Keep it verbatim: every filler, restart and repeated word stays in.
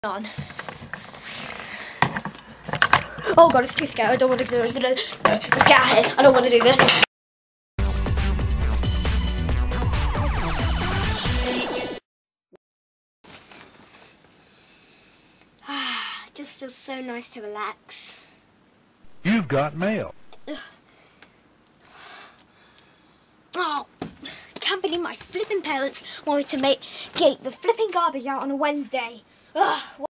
on. Oh god, it's too scary. I don't want to do it. Let's get out of here. I don't want to do this. Ah, it just feels so nice to relax. You've got mail. Oh, can't believe my flipping parents want me to make get the flipping garbage out on a Wednesday. Ugh.